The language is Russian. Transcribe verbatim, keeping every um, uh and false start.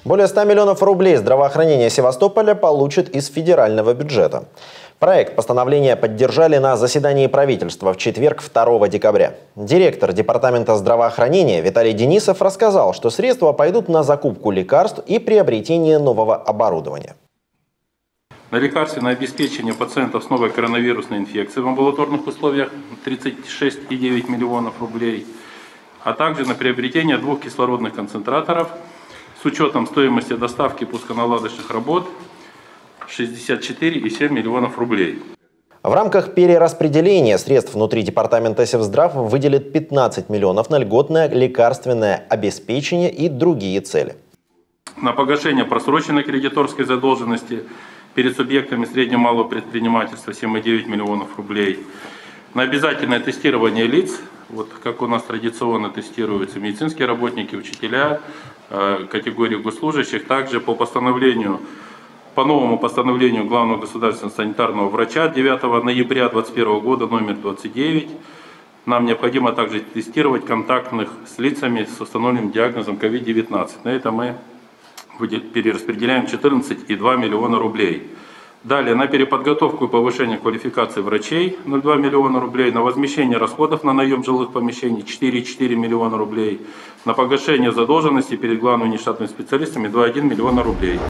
Более ста миллионов рублей здравоохранение Севастополя получит из федерального бюджета. Проект постановления поддержали на заседании правительства в четверг, второго декабря. Директор департамента здравоохранения Виталий Денисов рассказал, что средства пойдут на закупку лекарств и приобретение нового оборудования. На лекарственное обеспечение пациентов с новой коронавирусной инфекцией в амбулаторных условиях тридцать шесть и девять миллионов рублей, а также на приобретение двух кислородных концентраторов с учетом стоимости доставки пусконаладочных работ шестьдесят четыре и семь миллионов рублей. В рамках перераспределения средств внутри департамента Севздрав выделит пятнадцать миллионов на льготное лекарственное обеспечение и другие цели. На погашение просроченной кредиторской задолженности перед субъектами среднего и малого предпринимательства семь и девять миллионов рублей. На обязательное тестирование лиц, вот как у нас традиционно тестируются медицинские работники, учителя, категории госслужащих, также по постановлению, по новому постановлению Главного государственного санитарного врача девятого ноября две тысячи двадцать первого года номер двадцать девять, нам необходимо также тестировать контактных с лицами с установленным диагнозом ковид девятнадцать. На это мы перераспределяем четырнадцать и два миллиона рублей. Далее на переподготовку и повышение квалификации врачей ноль целых два миллиона рублей, на возмещение расходов на наем жилых помещений четыре и четыре миллиона рублей, на погашение задолженности перед главными нештатными специалистами два и один миллиона рублей.